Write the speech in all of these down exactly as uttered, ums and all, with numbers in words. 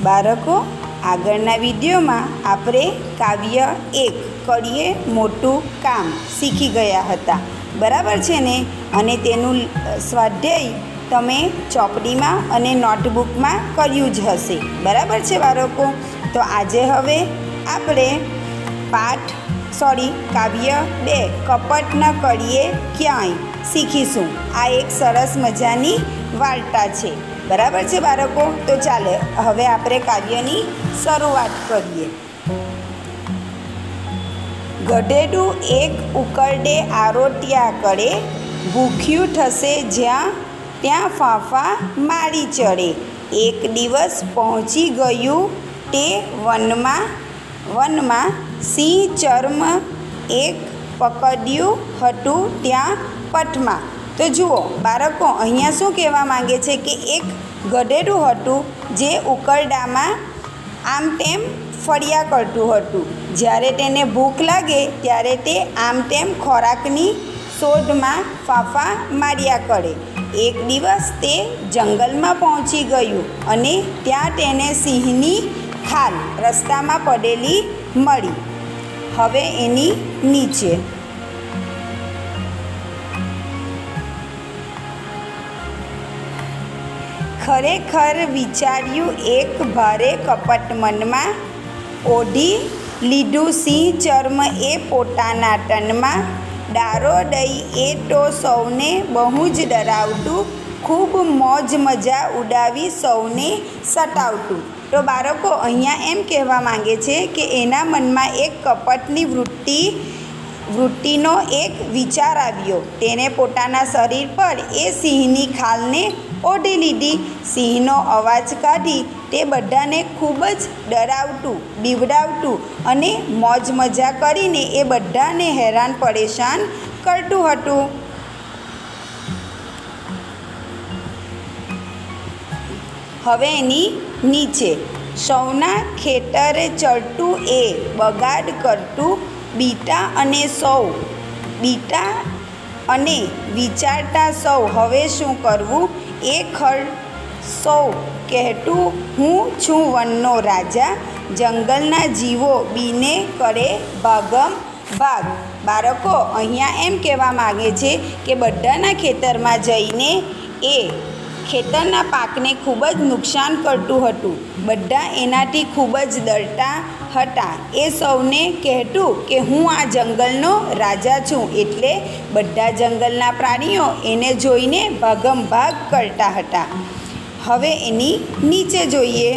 બાળકો, આગળના વિડીયોમાં આપણે કાવ્ય એક કરીએ મોટું કામ શીખી ગયા હતા, બરાબર છે ને? અને તેનું સ્વાધ્યાય તમે ચોપડીમાં અને નોટબુકમાં કર્યું જ હશે, બરાબર છે બાળકો? તો આજે હવે આપણે પાઠ સોરી કાવ્ય બે કપટ ન કરીએ ક્યાંય શીખીશું. આ એક સરસ મજાની વાર્તા છે, બરાબર છે બાળકો? તો ચાલો હવે આપણે કાવ્યની શરૂઆત કરીએ. ગધેડું એક ઉકરડે આરોટ્યા કરે, ભૂખ્યું થશે જ્યાં ત્યાં ફાંફા મારી ચડે. એક દિવસ પહોંચી ગયું તે વનમાં વનમાં સિંહ ચર્મ એક પકડ્યું હતું ત્યાં પટમાં. તો જુઓ બાળકો, અહીંયા શું કહેવા માંગે છે કે એક ગધેડું હતું જે ઉકરડામાં આમ તેમ ફર્યા કરતું હતું. જ્યારે તેને ભૂખ લાગે ત્યારે તે આમ તેમ ખોરાકની શોધમાં ફાંફા માર્યા કરે. એક દિવસ તે જંગલમાં પહોંચી ગયું અને ત્યાં તેને સિંહની ખાલ રસ્તામાં પડેલી મળી. હવે એની નીચે ખરેખર વિચાર્યું એક ભારે કપટ મનમાં, ઓઢી લીધું સિંહ ચર્મ એ પોતાના તનમાં. ડારો દઈ એ તો સૌને બહુ જ ડરાવતું, ખૂબ મોજ મજા ઉડાવી સૌને સતાવતું. તો બાળકો, અહીંયા એમ કહેવા માંગે છે કે એના મનમાં એક કપટની વૃત્તિ વૃત્તિનો એક વિચાર આવ્યો. તેને પોતાના શરીર પર એ સિંહની ખાલને ઓઢી લીધી. સિંહનો અવાજ કાઢી તે બધાને ખૂબ જ ડરાવતું, બીવડાવતું અને મોજ મજા કરીને એ બધાને હેરાન પરેશાન કરતું હતું. હવે એની નીચે સૌના ખેતરે ચડતું એ બગાડ કરતું, બીટા અને સૌ બીટા અને વિચારતા સૌ હવે શું કરવું એ ખડ સૌ કહેતું, હું છું વનનો રાજા, જંગલના જીવો બીને કરે ભાગમ ભાગ. બાળકો, અહીંયા એમ કહેવા માગે છે કે બધાના ખેતરમાં જઈને એ ખેતરના પાકને ખૂબ જ નુકસાન કરતું હતું. બધા એનાથી ખૂબ જ ડરતા હતા. એ સૌને કહેતું કે હું આ જંગલનો રાજા છું, એટલે બધા જંગલના પ્રાણીઓ એને જોઈને ભાગમ ભાગ કરતા હતા. હવે એની નીચે જોઈએ.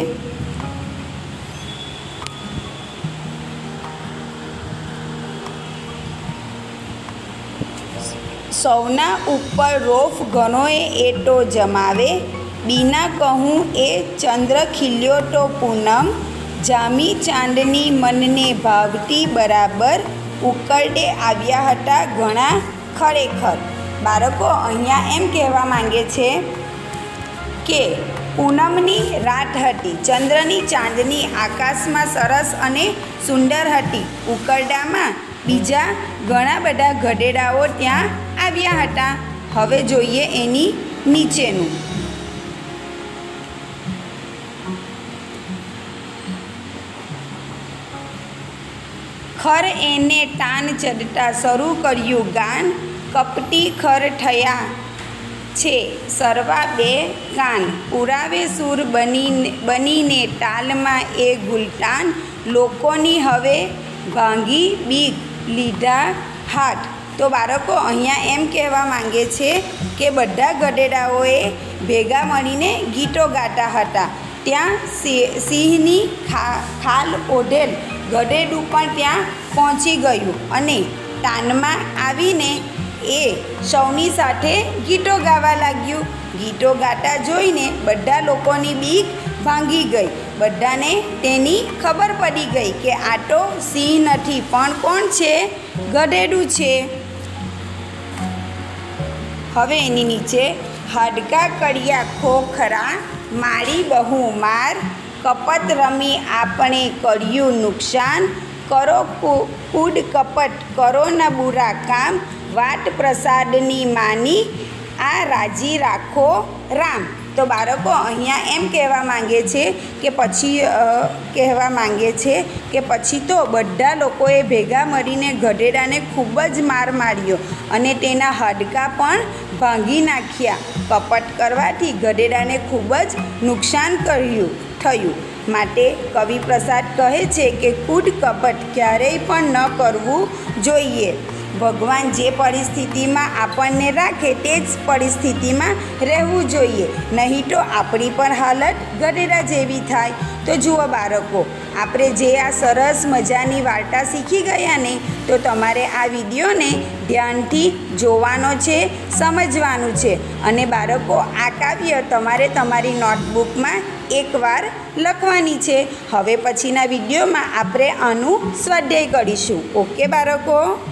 સૌના ઉપર રોફ ઘણોએ એ તો જમાવે, બીના કહું એ ચંદ્ર ખીલ્યો તો પૂનમ, જામી ચાંદની મનને ભાવતી બરાબર, ઉકરડે આવ્યા હતા ઘણા ખરેખર. બાળકો, અહીંયા એમ કહેવા માંગે છે કે પૂનમની રાત હતી, ચંદ્રની ચાંદની આકાશમાં સરસ અને સુંદર હતી. ઉકરડામાં બીજા ઘણા બધા ગધેડાઓ ત્યાં આવ્યા હતા. હવે જોઈએ એની નીચેનું. ખર એને તાન ચડતા શરૂ કર્યું ગાન, કપટી ખર થયા છે સરવા બે કાન, પુરાવે સૂર બનીને બનીને તાલમાં એ ગુલતાન, લોકોની હવે ભાંગી બીક લીધા હાથ. તો બાળકો, અહીંયા એમ કહેવા માંગે છે કે બધા ગધેડાઓએ ભેગા મળીને ગીતો ગાતા હતા. ત્યાં સિંહની ખા ખાલ ઓઢેલ ગધેડું પણ ત્યાં પહોંચી ગયું અને તાનમાં આવીને એ સૌની સાથે ગીતો ગાવા લાગ્યું. ગીતો ગાતા જોઈને બધા લોકોની બીક ભાંગી ગઈ. બધાને તેની ખબર પડી ગઈ કે આ તો સિંહ નથી પણ કોણ છે? ગધેડું છે. હવે એની નીચે હાડકા કર્યા ખોખરા, મારી બહુ માર, કપટ રમી આપણે કર્યું નુકસાન, કરો કૂડ કપટ કરો ન બુરા કામ, વાટ પ્રસાદની માની આ રાજી રાખો રામ. તો બાળકો અહીંયા એમ કહેવા માંગે છે કે પછી કહેવા માંગે છે કે પછી તો બધા લોકોએ ભેગા મળીને ગધેડાને ખૂબ જ માર માર્યો અને તેના હાડકાં પણ ભાંગી નાખ્યા. કપટ કરવાથી ગધેડાને ખૂબ જ નુકસાન કર્યું થયું. માટે કવિપ્રસાદ કહે છે કે કૂડ કપટ ક્યારેય પણ ન કરવું જોઈએ. ભગવાન જે પરિસ્થિતિમાં આપણને રાખે તે જ પરિસ્થિતિમાં રહેવું જોઈએ, નહીં તો આપણી પણ હાલત ગધેડા જેવી થાય. તો જુઓ બાળકો, આપણે જે આ સરસ મજાની વાર્તા શીખી ગયા ને, તો તમારે આ વિડીયોને ધ્યાનથી જોવાનો છે, સમજવાનું છે. અને બાળકો, આ કાવ્ય તમારે તમારી નોટબુકમાં એકવાર લખવાની છે. હવે પછીના વિડીયોમાં આપણે આનું સ્વાધ્યાય કરીશું. ઓકે બાળકો.